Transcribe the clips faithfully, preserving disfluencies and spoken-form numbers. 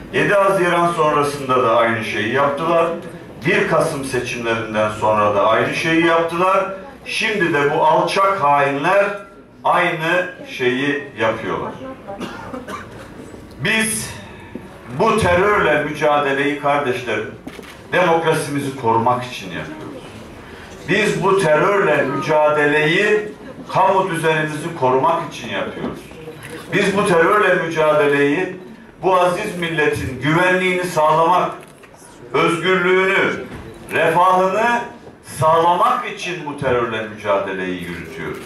yedi Haziran sonrasında da aynı şeyi yaptılar. bir Kasım seçimlerinden sonra da aynı şeyi yaptılar. Şimdi de bu alçak hainler aynı şeyi yapıyorlar. Biz bu terörle mücadeleyi kardeşlerim, demokrasimizi korumak için yapıyoruz. Biz bu terörle mücadeleyi kamu düzenimizi korumak için yapıyoruz. Biz bu terörle mücadeleyi bu aziz milletin güvenliğini sağlamak, özgürlüğünü, refahını sağlamak için bu terörle mücadeleyi yürütüyoruz.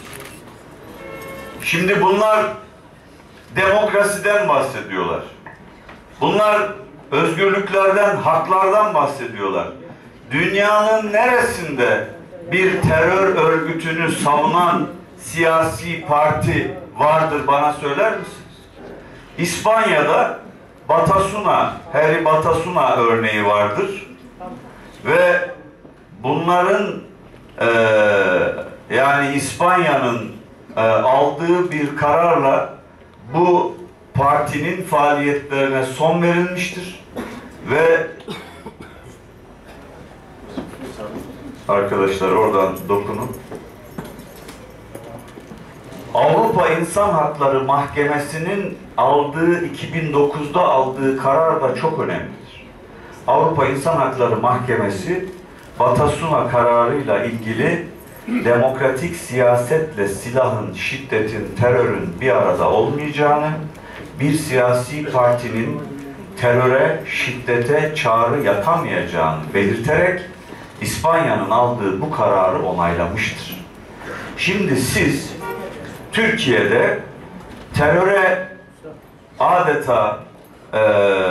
Şimdi bunlar demokrasiden bahsediyorlar. Bunlar özgürlüklerden, haklardan bahsediyorlar. Dünyanın neresinde bir terör örgütünü savunan siyasi parti vardır, bana söyler misiniz? İspanya'da Batasuna, Harry Batasuna örneği vardır. Ve bunların e, yani İspanya'nın e, aldığı bir kararla bu partinin faaliyetlerine son verilmiştir. Ve arkadaşlar oradan dokunun. Avrupa İnsan Hakları Mahkemesi'nin aldığı, iki bin dokuzda aldığı karar da çok önemlidir. Avrupa İnsan Hakları Mahkemesi Batasuna kararıyla ilgili demokratik siyasetle silahın, şiddetin, terörün bir arada olmayacağını, bir siyasi partinin teröre, şiddete çağrı yapamayacağını belirterek İspanya'nın aldığı bu kararı onaylamıştır. Şimdi siz Türkiye'de teröre adeta e,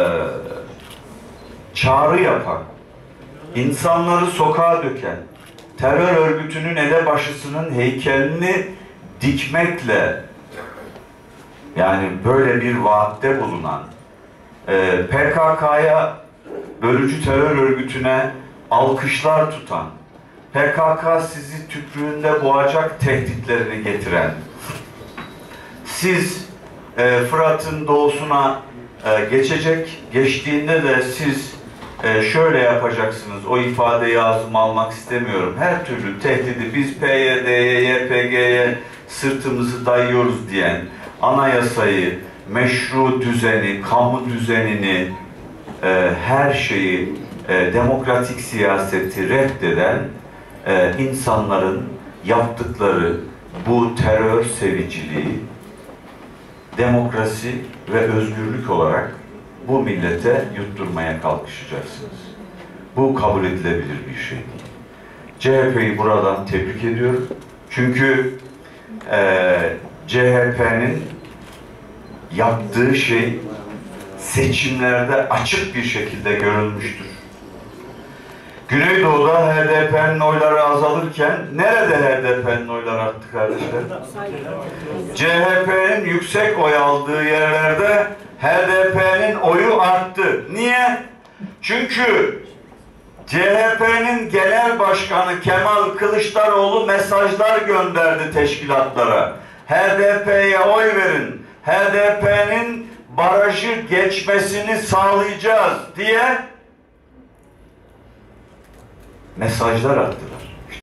çağrı yapan, insanları sokağa döken, terör örgütünün elebaşısının heykelini dikmekle, yani böyle bir vaatte bulunan, e, P K K'ya, bölücü terör örgütüne alkışlar tutan, P K K sizi tükrüğünde boğacak tehditlerini getiren, siz e, Fırat'ın doğusuna e, geçecek, geçtiğinde de siz e, şöyle yapacaksınız, o ifadeyi ağzıma almak istemiyorum, her türlü tehdidi biz P Y D'ye, Y P G'ye sırtımızı dayıyoruz diyen, anayasayı, meşru düzeni, kamu düzenini, e, her şeyi, e, demokratik siyaseti reddeden e, insanların yaptıkları bu terör seviciliği, demokrasi ve özgürlük olarak bu millete yutturmaya kalkışacaksınız. Bu kabul edilebilir bir şey değil. C H P'yi buradan tebrik ediyorum. Çünkü e, C H P'nin yaptığı şey seçimlerde açık bir şekilde görülmüştür. Güneydoğu'da H D P'nin oyları azalırken nerede H D P'nin oyları arttı kardeşler? C H P'nin yüksek oy aldığı yerlerde H D P'nin oyu arttı. Niye? Çünkü C H P'nin genel başkanı Kemal Kılıçdaroğlu mesajlar gönderdi teşkilatlara. H D P'ye oy verin. H D P'nin barajı geçmesini sağlayacağız diye mesajlar attılar.